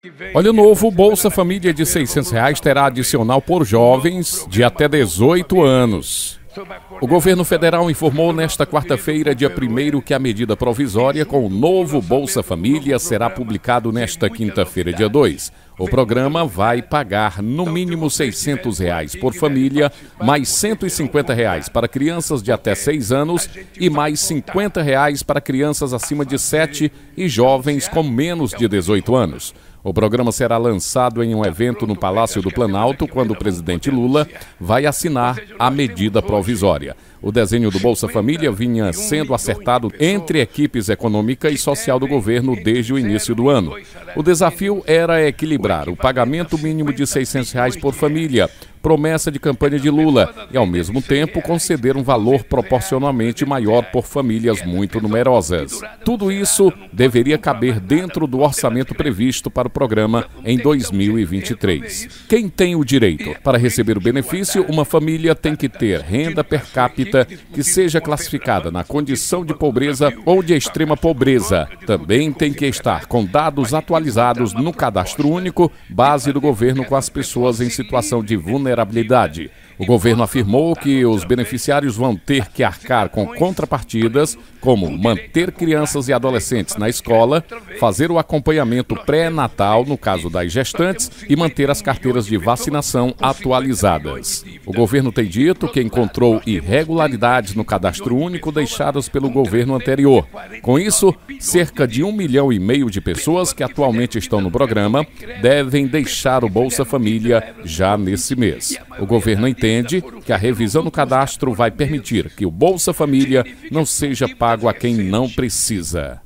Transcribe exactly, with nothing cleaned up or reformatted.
Olha, o novo Bolsa Família de seiscentos reais terá adicional por jovens de até dezoito anos. O governo federal informou nesta quarta-feira, dia primeiro, que a medida provisória com o novo Bolsa Família será publicado nesta quinta-feira, dia dois. O programa vai pagar no mínimo seiscentos reais por família, mais cento e cinquenta reais para crianças de até seis anos e mais cinquenta reais para crianças acima de sete e jovens com menos de dezoito anos. O programa será lançado em um evento no Palácio do Planalto, quando o presidente Lula vai assinar a medida provisória. O desenho do Bolsa Família vinha sendo acertado entre equipes econômica e social do governo desde o início do ano. O desafio era equilibrar o pagamento mínimo de seiscentos reais por família, promessa de campanha de Lula, e, ao mesmo tempo, conceder um valor proporcionalmente maior por famílias muito numerosas. Tudo isso deveria caber dentro do orçamento previsto para o programa em dois mil e vinte e três. Quem tem o direito? Para receber o benefício, uma família tem que ter renda per capita que seja classificada na condição de pobreza ou de extrema pobreza. Também tem que estar com dados atualizados no Cadastro Único, base do governo com as pessoas em situação de vulnerabilidade. O governo afirmou que os beneficiários vão ter que arcar com contrapartidas, como manter crianças e adolescentes na escola, fazer o acompanhamento pré-natal no caso das gestantes e manter as carteiras de vacinação atualizadas. O governo tem dito que encontrou irregularidades no Cadastro Único deixadas pelo governo anterior. Com isso, cerca de um milhão e meio de pessoas que atualmente estão no programa devem deixar o Bolsa Família já nesse mês. O governo entende entende que a revisão no cadastro vai permitir que o Bolsa Família não seja pago a quem não precisa.